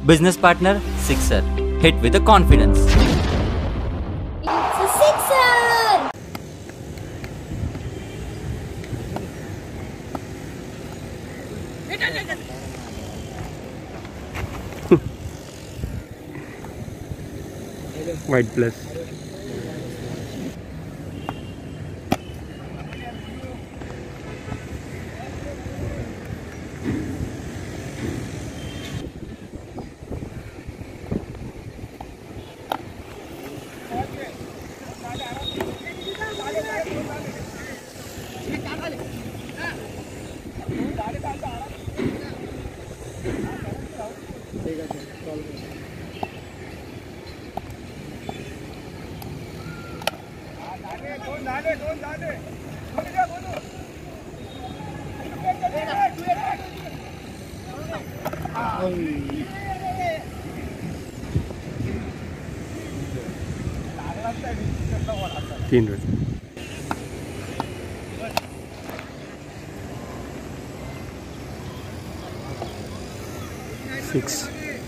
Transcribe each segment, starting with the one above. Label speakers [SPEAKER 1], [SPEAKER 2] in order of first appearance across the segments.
[SPEAKER 1] Business partner, sixer. Hit with a confidence.
[SPEAKER 2] It's a sixer!
[SPEAKER 3] White plus. तीन run. Six.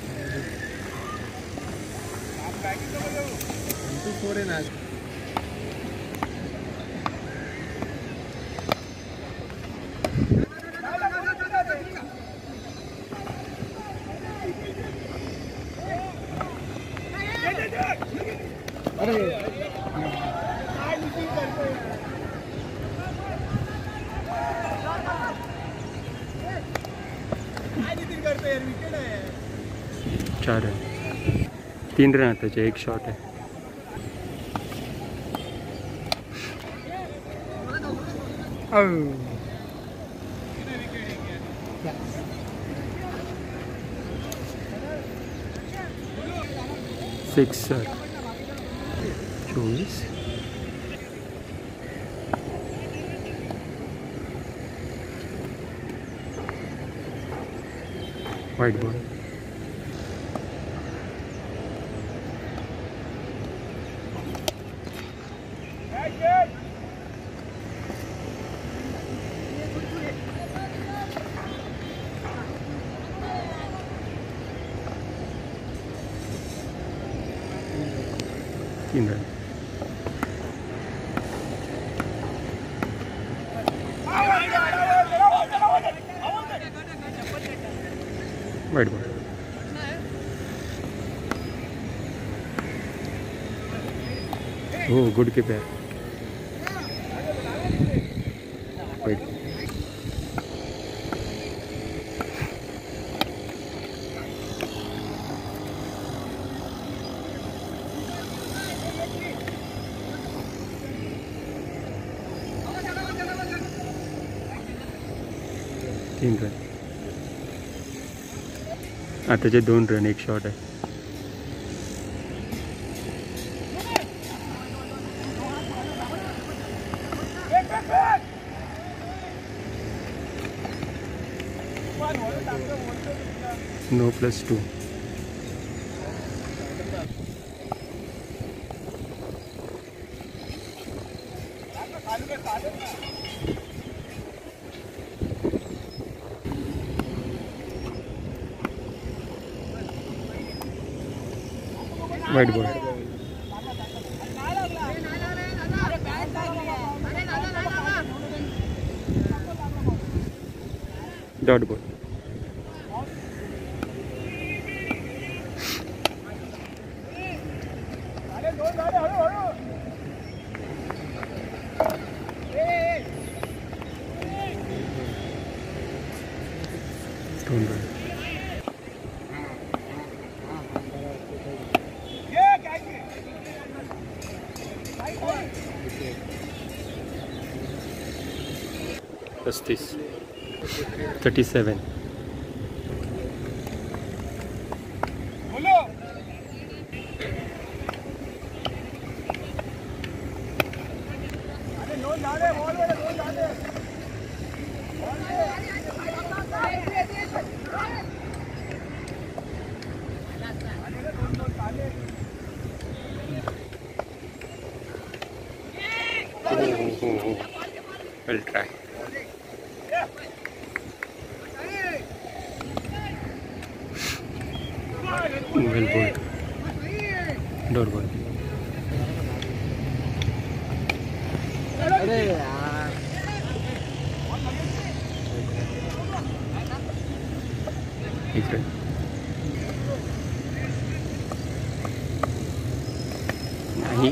[SPEAKER 3] चार रन। तीन run आता चाहिए, एक शॉट है। सिक्सर। 24। Wide ball. तीन run. Wide ball. Oh, good के पैर। वाइट। तीन रन आता जे 2 रन, एक शॉट है। No +2। Wide ball. Dot ball. +30। 37। We'll try. Well ball, dot ball.
[SPEAKER 4] अरे यार
[SPEAKER 3] एक रन। नहीं,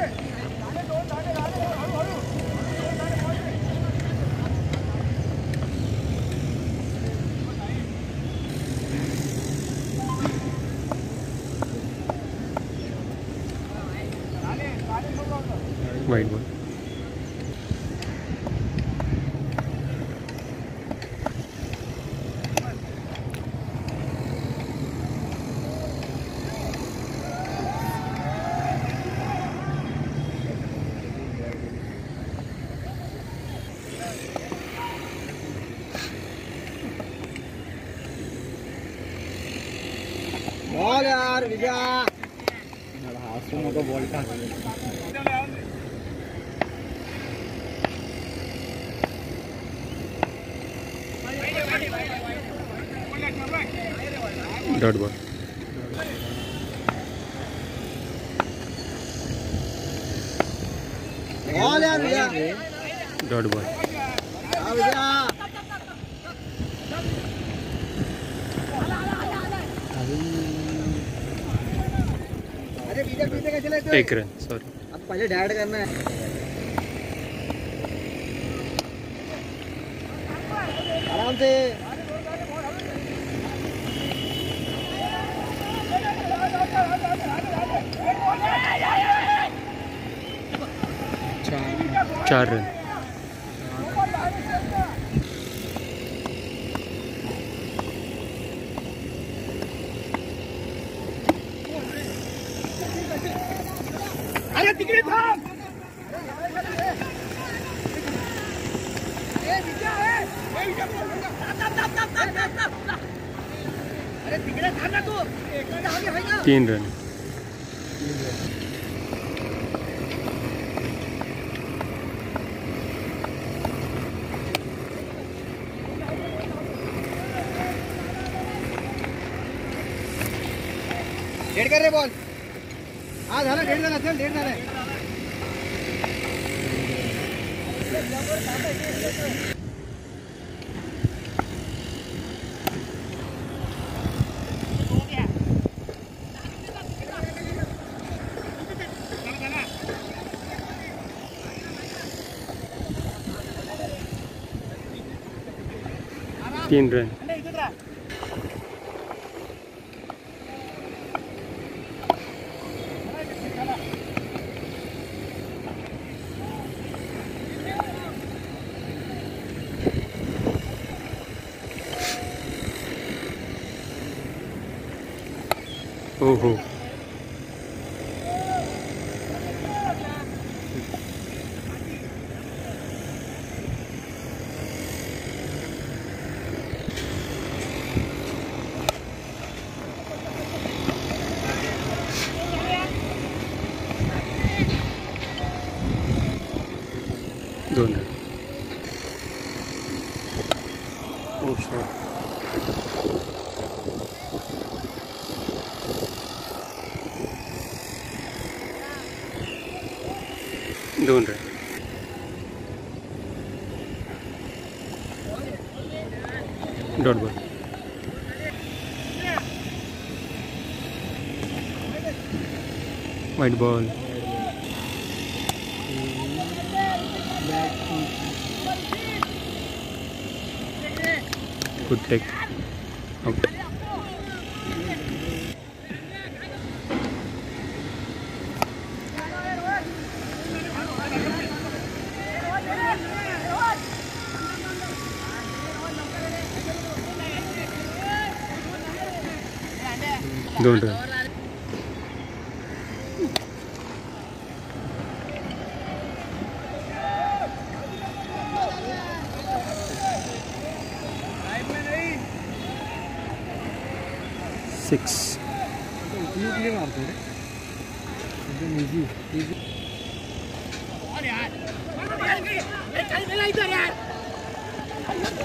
[SPEAKER 3] वाइड बॉल।
[SPEAKER 4] बॉल यार विजय को बॉल का
[SPEAKER 3] डॉट बॉल।
[SPEAKER 4] बॉल यार विजय
[SPEAKER 3] डॉट बॉल।
[SPEAKER 4] अरे पीछे पीछे का चले तो
[SPEAKER 3] एक रन, सॉरी।
[SPEAKER 4] अब पहले डैड करना है। आराम से
[SPEAKER 3] 4 रन।
[SPEAKER 4] अरे तिकडे थांब अरे तिकडे थांब ना तू
[SPEAKER 3] 3 रन।
[SPEAKER 4] डेड कर रे बॉल। हा झाला डेड झाला चल डेड झालाय।
[SPEAKER 3] तीन रन। ओहो, दोन रन। ओ शॉट। दोन run. Dot ball. Wide ball. Good take, out. दोन रन। सिक्स।
[SPEAKER 4] मारते रे एकदम इजी इजी।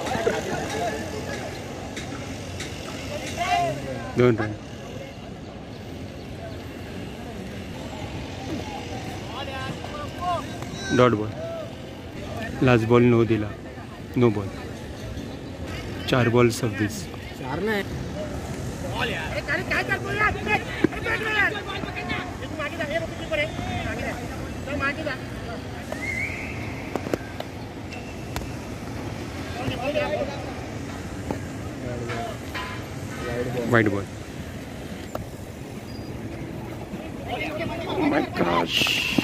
[SPEAKER 3] दोन run. Dot ball. Last ball no दिला. No ball. 4 ball 26. Wide ball. Oh my gosh.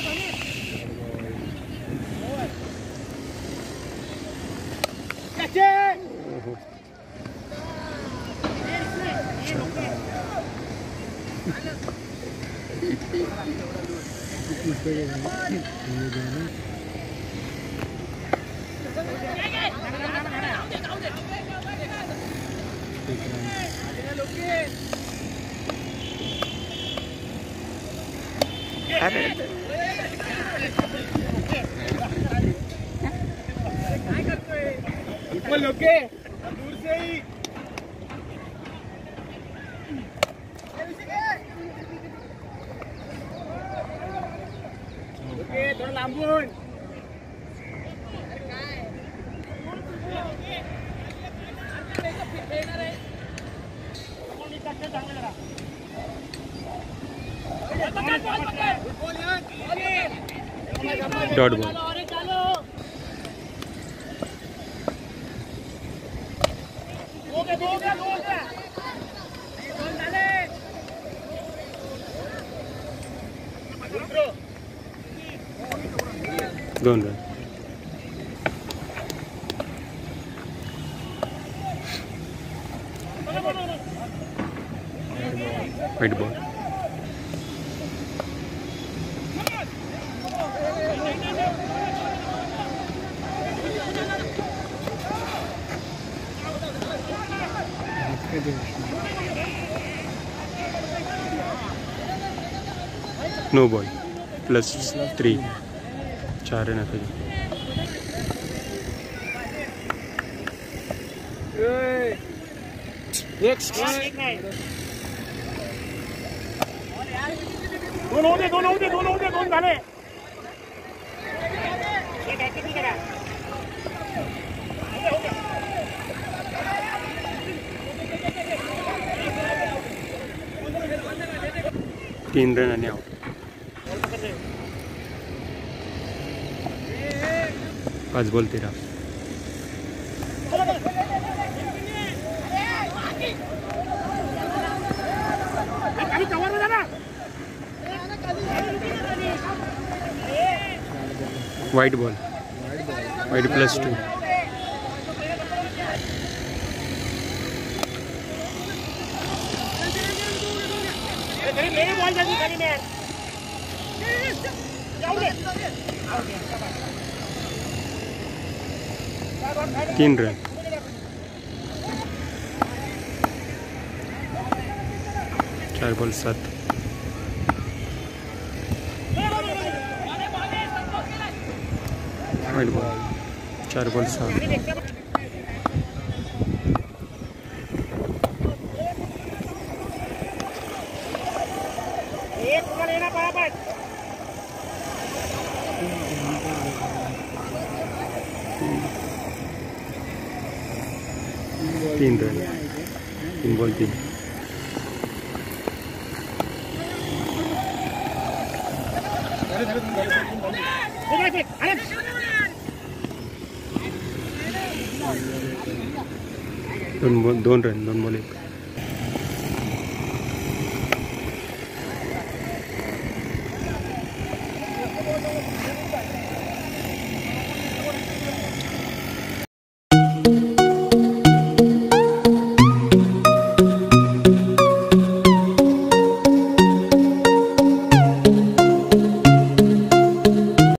[SPEAKER 4] ऊपर लोके दूर से ही ओके थोड़ा लांबून
[SPEAKER 3] डॉट बॉल. दोन run. Wide ball. No ball. +3. 4 run आता है.
[SPEAKER 4] दोन झाले.
[SPEAKER 3] 3 रन आणि out. 5 ball 13. Wide ball. Wide +2. तीन run. 4 ball 7. Wide ball. 4 ball 7. तीन रन. 3 बॉल 3. दोन रन 2 बॉल 1.